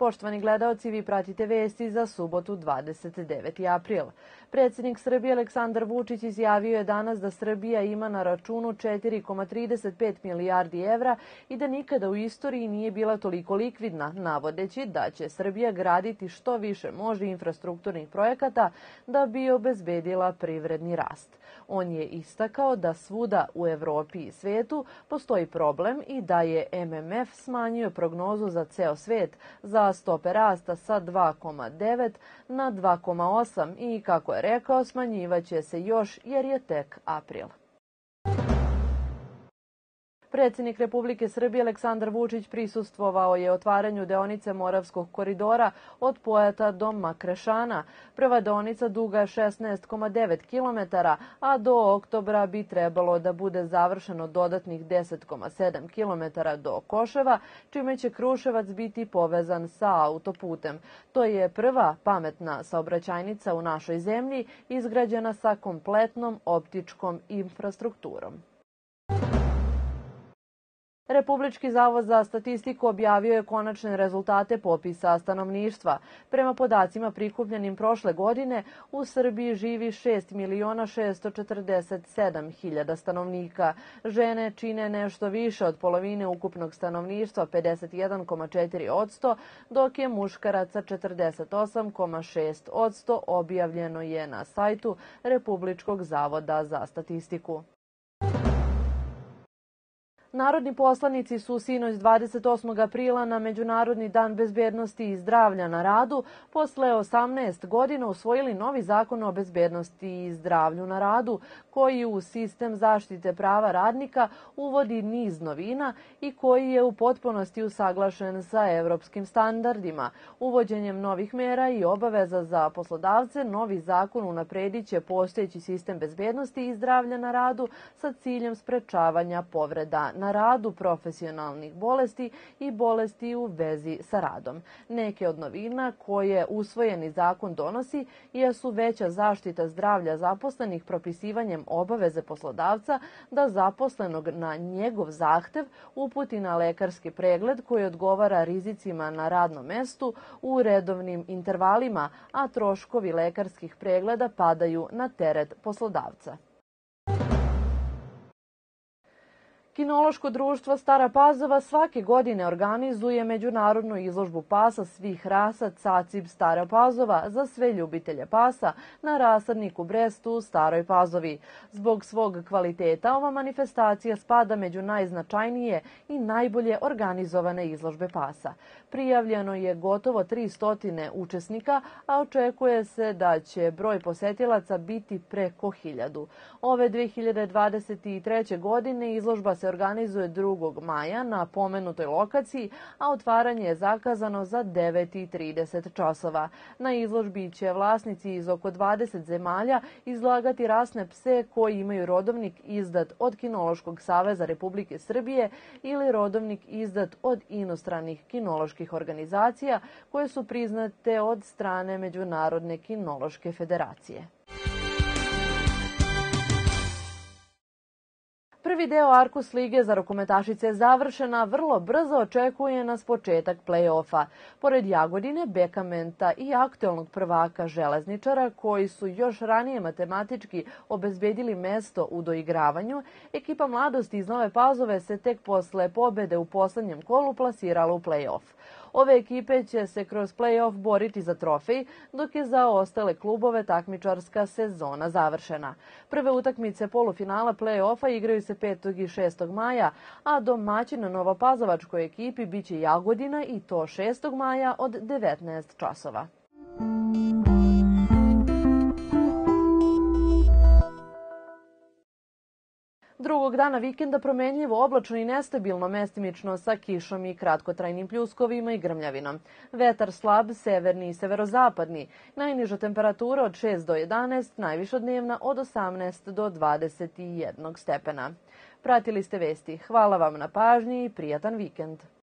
Poštovani gledaoci, vi pratite vesti za subotu 29. april. Predsjednik Srbije Aleksandar Vučić izjavio je danas da Srbija ima na računu 4,35 milijardi evra i da nikada u istoriji nije bila toliko likvidna, navodeći da će Srbija graditi što više može infrastrukturnih projekata da bi obezbedila privredni rast. On je istakao da svuda u Evropi i svetu postoji problem i da je MMF smanjio prognozu za ceo svet za stope rasta sa 2,9 na 2,8 i, kako je rekao, smanjivaće se još jer je tek april. Predsjednik Republike Srbije Aleksandar Vučić prisustvovao je otvaranju deonice Moravskog koridora od Pojata do Makrešana. Prva deonica duga je 16,9 km, a do oktobra bi trebalo da bude završeno dodatnih 10,7 km do Koševa, čime će Kruševac biti povezan sa autoputem. To je prva pametna saobraćajnica u našoj zemlji izgrađena sa kompletnom optičkom infrastrukturom. Republički zavod za statistiku objavio je konačne rezultate popisa stanovništva. Prema podacima prikupljenim prošle godine, u Srbiji živi 6.647.000 stanovnika. Žene čine nešto više od polovine ukupnog stanovništva, 51,4%, dok je muškaraca 48,6%, objavljeno je na sajtu Republičkog zavoda za statistiku. Narodni poslanici su sinoć 28. aprila na Međunarodni dan bezbednosti i zdravlja na radu posle 18 godina usvojili novi zakon o bezbednosti i zdravlju na radu, koji u sistem zaštite prava radnika uvodi niz novina i koji je u potpunosti usaglašen sa evropskim standardima. Uvođenjem novih mera i obaveza za poslodavce, novi zakon unaprediće postojeći sistem bezbednosti i zdravlja na radu sa ciljem sprečavanja povreda na radu, profesionalnih bolesti i bolesti u vezi sa radom. Neke od novina koje usvojeni zakon donosi jesu veća zaštita zdravlja zaposlenih propisivanjem obaveze poslodavca da zaposlenog na njegov zahtev uputi na lekarski pregled koji odgovara rizicima na radnom mestu u redovnim intervalima, a troškovi lekarskih pregleda padaju na teret poslodavca. Kinološko društvo Stara Pazova svake godine organizuje međunarodnu izložbu pasa svih rasa Cacib Stara Pazova za sve ljubitelje pasa na rasadniku Brestu u Staroj Pazovi. Zbog svog kvaliteta ova manifestacija spada među najznačajnije i najbolje organizovane izložbe pasa. Prijavljeno je gotovo 300 učesnika, a očekuje se da će broj posetilaca biti preko 1000. Ove 2023. godine izložba se organizuje 2. maja na pomenutoj lokaciji, a otvaranje je zakazano za 9:30 časova. Na izložbi će vlasnici iz oko 20 zemalja izlagati rasne pse koji imaju rodovnik izdat od Kinološkog saveza Republike Srbije ili rodovnik izdat od inostranih kinoloških organizacija koje su priznate od strane Međunarodne kinološke federacije. Prvi deo Arkus lige za rukometašice je završena, vrlo brzo očekuje nas početak play-offa. Pored Jagodine, Bekamenta i aktuelnog prvaka Železničara, koji su još ranije matematički obezbedili mesto u doigravanju, ekipa Mladosti iz Nove Pazove se tek posle pobede u poslednjem kolu plasirala u play-off. Ove ekipe će se kroz play-off boriti za trofej, dok je za ostale klubove takmičarska sezona završena. Prve utakmice polufinala play-offa igraju se 5. i 6. maja, a domaćin novopazovačkoj ekipi biće Jagodina i to 6. maja od 19 časova. Drugog dana vikenda promenljivo, oblačno i nestabilno, mestimično sa kišom i kratkotrajnim pljuskovima i grmljavinom. Vetar slab, severni i severozapadni. Najniža temperatura od 6 do 11, najviša dnevna od 18 do 21 stepena. Pratili ste vesti. Hvala vam na pažnji i prijatan vikend.